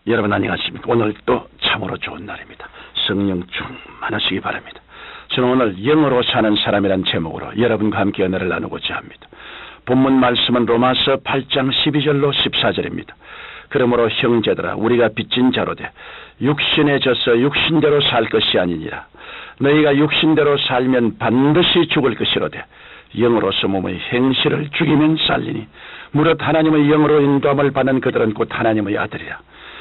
여러분 안녕하십니까? 오늘 또 참으로 좋은 날입니다. 성령 충만하시기 바랍니다. 저는 오늘 영으로 사는 사람이란 제목으로 여러분과 함께 은혜를 나누고자 합니다. 본문 말씀은 로마서 8장 12절로 14절입니다. 그러므로 형제들아 우리가 빚진 자로 돼 육신에 져서 육신대로 살 것이 아니니라. 너희가 육신대로 살면 반드시 죽을 것이로되 영으로서 몸의 행실을 죽이면 살리니 무릇 하나님의 영으로 인도함을 받는 그들은 곧 하나님의 아들이라.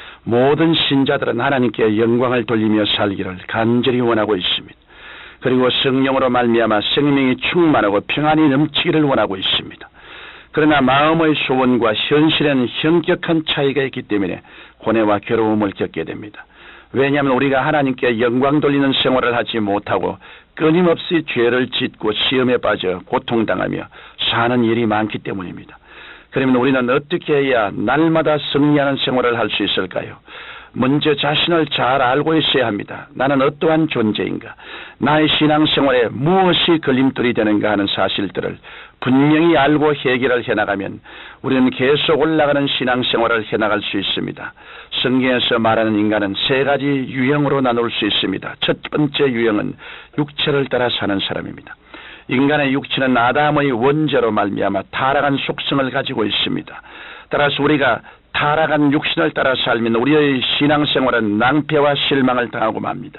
모든 신자들은 하나님께 영광을 돌리며 살기를 간절히 원하고 있습니다. 그리고 성령으로 말미암아 생명이 충만하고 평안이 넘치기를 원하고 있습니다. 그러나 마음의 소원과 현실에는 현격한 차이가 있기 때문에 고뇌와 괴로움을 겪게 됩니다. 왜냐하면 우리가 하나님께 영광 돌리는 생활을 하지 못하고 끊임없이 죄를 짓고 시험에 빠져 고통당하며 사는 일이 많기 때문입니다. 그러면 우리는 어떻게 해야 날마다 승리하는 생활을 할 수 있을까요? 먼저 자신을 잘 알고 있어야 합니다. 나는 어떠한 존재인가? 나의 신앙생활에 무엇이 걸림돌이 되는가 하는 사실들을 분명히 알고 해결을 해나가면 우리는 계속 올라가는 신앙생활을 해나갈 수 있습니다. 성경에서 말하는 인간은 세 가지 유형으로 나눌 수 있습니다. 첫 번째 유형은 육체를 따라 사는 사람입니다. 인간의 육체는 아담의 원죄로 말미암아 타락한 속성을 가지고 있습니다. 따라서 우리가 타락한 육신을 따라 살면 우리의 신앙생활은 낭패와 실망을 당하고 맙니다.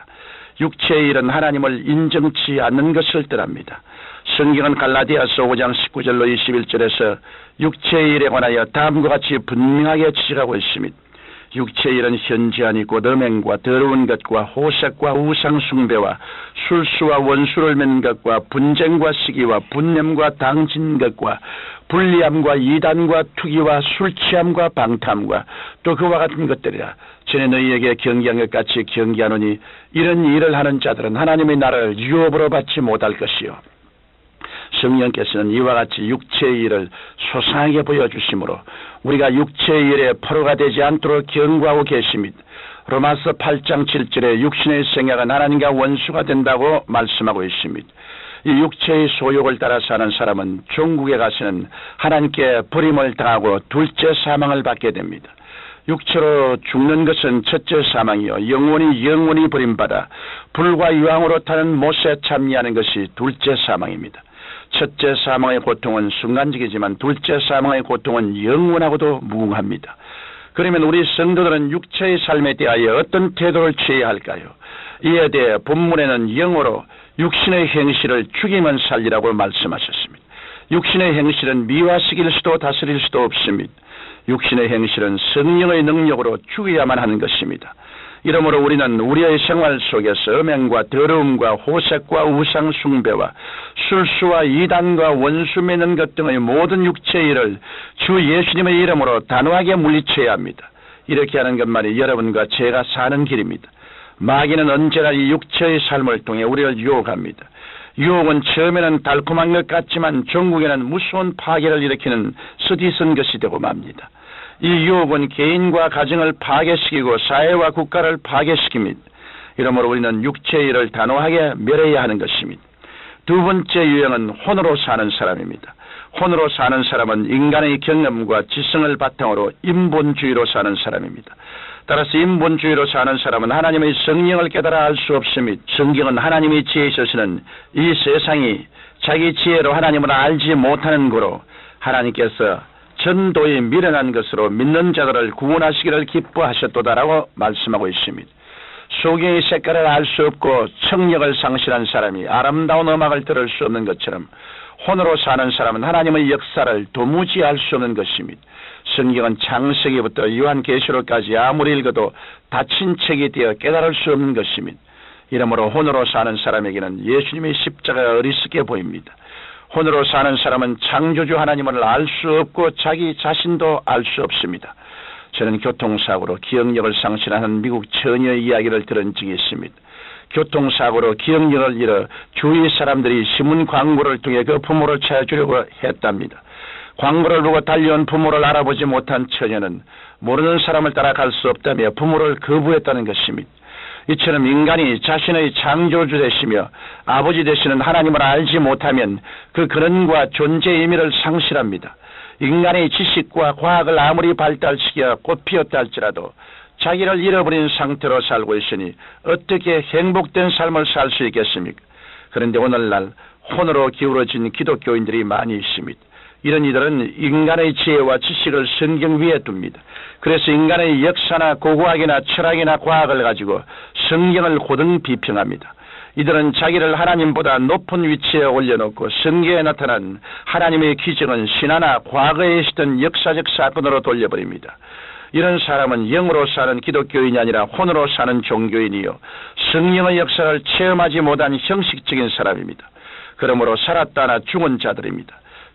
육체의 일은 하나님을 인정치 않는 것을 뜻합니다. 성경은 갈라디아서 5장 19절로 21절에서 육체의 일에 관하여 다음과 같이 분명하게 지적하고 있습니다. 육체의 일은 현저하니 곧 음행과 더러운 것과 호색과 우상 숭배와 술수와 원수를 맺는 것과 분쟁과 시기와 분냄과 당진 것과 불리함과 이단과 투기와 술취함과 방탐과 또 그와 같은 것들이라. 전에 너희에게 경계한 것 같이 경계하노니 이런 일을 하는 자들은 하나님의 나라를 유업으로 받지 못할 것이요. 성령께서는 이와 같이 육체의 일을 소상하게 보여주시므로 우리가 육체의 일에 포로가 되지 않도록 경고하고 계십니다. 로마서 8장 7절에 육신의 생각은 하나님과 원수가 된다고 말씀하고 있습니다. 이 육체의 소욕을 따라 사는 사람은 종국에 가서는 하나님께 버림을 당하고 둘째 사망을 받게 됩니다. 육체로 죽는 것은 첫째 사망이요 영원히 버림받아 불과 유황으로 타는 못에 참여하는 것이 둘째 사망입니다. 첫째 사망의 고통은 순간적이지만 둘째 사망의 고통은 영원하고도 무궁합니다. 그러면 우리 성도들은 육체의 삶에 대하여 어떤 태도를 취해야 할까요? 이에 대해 본문에는 영어로 육신의 행실을 죽이면 살리라고 말씀하셨습니다. 육신의 행실은 미화시킬 수도 다스릴 수도 없습니다. 육신의 행실은 성령의 능력으로 죽여야만 하는 것입니다. 이러므로 우리는 우리의 생활 속에서 음행과 더러움과 호색과 우상 숭배와 술수와 이단과 원수 맺는 것 등의 모든 육체의 일을 주 예수님의 이름으로 단호하게 물리쳐야 합니다. 이렇게 하는 것만이 여러분과 제가 사는 길입니다. 마귀는 언제나 이 육체의 삶을 통해 우리를 유혹합니다. 유혹은 처음에는 달콤한 것 같지만 종국에는 무서운 파괴를 일으키는 쓰디쓴 것이 되고 맙니다. 이 유혹은 개인과 가정을 파괴시키고 사회와 국가를 파괴시킵니다. 이러므로 우리는 육체의 일을 단호하게 멸해야 하는 것입니다. 두 번째 유형은 혼으로 사는 사람입니다. 혼으로 사는 사람은 인간의 경험과 지성을 바탕으로 인본주의로 사는 사람입니다. 따라서 인본주의로 사는 사람은 하나님의 성령을 깨달아 알 수 없습니다. 성경은 하나님의 지혜에 있어서는 이 세상이 자기 지혜로 하나님을 알지 못하는 거로 하나님께서 전도에 미련한 것으로 믿는 자들을 구원하시기를 기뻐하셨도다라고 말씀하고 있습니다. 소경의 색깔을 알 수 없고 청력을 상실한 사람이 아름다운 음악을 들을 수 없는 것처럼 혼으로 사는 사람은 하나님의 역사를 도무지 알 수 없는 것입니다. 성경은 창세기부터 요한계시록까지 아무리 읽어도 닫힌 책이 되어 깨달을 수 없는 것입니다. 이러므로 혼으로 사는 사람에게는 예수님의 십자가가 어리석게 보입니다. 혼으로 사는 사람은 창조주 하나님을 알 수 없고 자기 자신도 알 수 없습니다. 저는 교통사고로 기억력을 상실하는 미국 처녀의 이야기를 들은 적이 있습니다. 교통사고로 기억력을 잃어 주위 사람들이 신문 광고를 통해 그 부모를 찾아주려고 했답니다. 광고를 보고 달려온 부모를 알아보지 못한 처녀는 모르는 사람을 따라 갈 수 없다며 부모를 거부했다는 것입니다. 이처럼 인간이 자신의 창조주 되시며 아버지 되시는 하나님을 알지 못하면 그 근원과 존재의 의미를 상실합니다. 인간의 지식과 과학을 아무리 발달시켜 꽃피었다 할지라도 자기를 잃어버린 상태로 살고 있으니 어떻게 행복된 삶을 살 수 있겠습니까? 그런데 오늘날 혼으로 기울어진 기독교인들이 많이 있습니다. 이런 이들은 인간의 지혜와 지식을 성경 위에 둡니다. 그래서 인간의 역사나 고고학이나 철학이나 과학을 가지고 성경을 고등 비평합니다. 이들은 자기를 하나님보다 높은 위치에 올려놓고 성경에 나타난 하나님의 기적은 신화나 과거에 있었던 역사적 사건으로 돌려버립니다. 이런 사람은 영으로 사는 기독교인이 아니라 혼으로 사는 종교인이요, 성령의 역사를 체험하지 못한 형식적인 사람입니다. 그러므로 살았다나 죽은 자들입니다.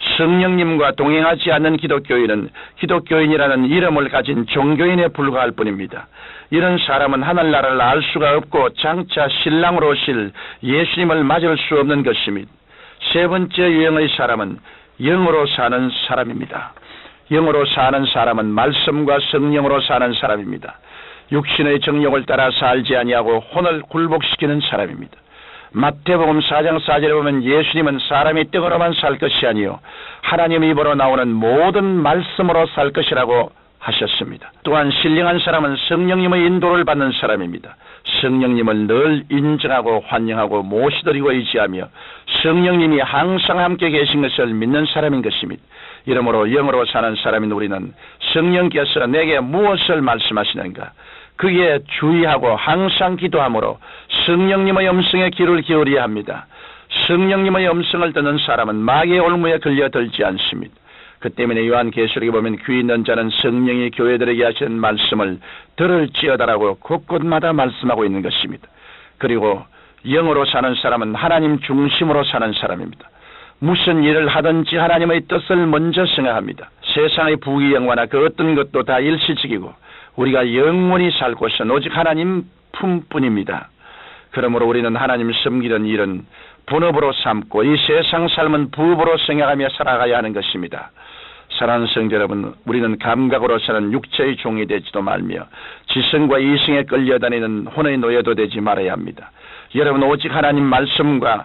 성령님과 동행하지 않는 기독교인은 기독교인이라는 이름을 가진 종교인에 불과할 뿐입니다. 이런 사람은 하늘나라를 알 수가 없고 장차 신랑으로 오실 예수님을 맞을 수 없는 것입니다. 세 번째 유형의 사람은 영으로 사는 사람입니다. 영으로 사는 사람은 말씀과 성령으로 사는 사람입니다. 육신의 정욕을 따라 살지 아니하고 혼을 굴복시키는 사람입니다. 마태복음 4장 4절에 보면 예수님은 사람이 떡으로만 살 것이 아니요 하나님 입으로 나오는 모든 말씀으로 살 것이라고 하셨습니다. 또한 신령한 사람은 성령님의 인도를 받는 사람입니다. 성령님을 늘 인정하고 환영하고 모시드리고 의지하며 성령님이 항상 함께 계신 것을 믿는 사람인 것입니다. 이러므로 영으로 사는 사람인 우리는 성령께서 내게 무엇을 말씀하시는가 그에 주의하고 항상 기도함으로 성령님의 음성에 귀를 기울여야 합니다. 성령님의 음성을 듣는 사람은 마귀의 올무에 걸려들지 않습니다. 그 때문에 요한계시록에 보면 귀 있는 자는 성령이 교회들에게 하시는 말씀을 들을지어다라고 곳곳마다 말씀하고 있는 것입니다. 그리고 영으로 사는 사람은 하나님 중심으로 사는 사람입니다. 무슨 일을 하든지 하나님의 뜻을 먼저 생각합니다. 세상의 부귀영화나 그 어떤 것도 다 일시적이고 우리가 영원히 살 곳은 오직 하나님 품뿐입니다. 그러므로 우리는 하나님 섬기는 일은 본업으로 삼고 이 세상 삶은 부업으로 생각하며 살아가야 하는 것입니다. 사랑하는 성도 여러분, 우리는 감각으로 사는 육체의 종이 되지도 말며 지성과 이성에 끌려다니는 혼의 노예도 되지 말아야 합니다. 여러분 오직 하나님 말씀과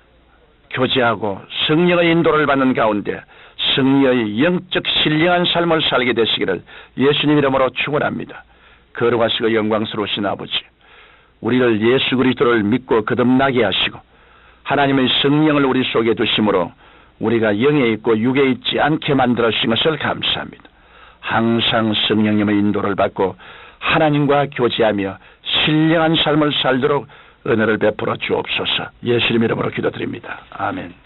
교제하고 성령의 인도를 받는 가운데 승리의 영적 신령한 삶을 살게 되시기를 예수님 이름으로 축원합니다. 거룩하시고 영광스러우신 아버지, 우리를 예수 그리스도를 믿고 거듭나게 하시고 하나님의 성령을 우리 속에 두심으로 우리가 영에 있고 육에 있지 않게 만들어 주신 것을 감사합니다. 항상 성령님의 인도를 받고 하나님과 교제하며 신령한 삶을 살도록 은혜를 베풀어 주옵소서. 예수님 이름으로 기도드립니다. 아멘.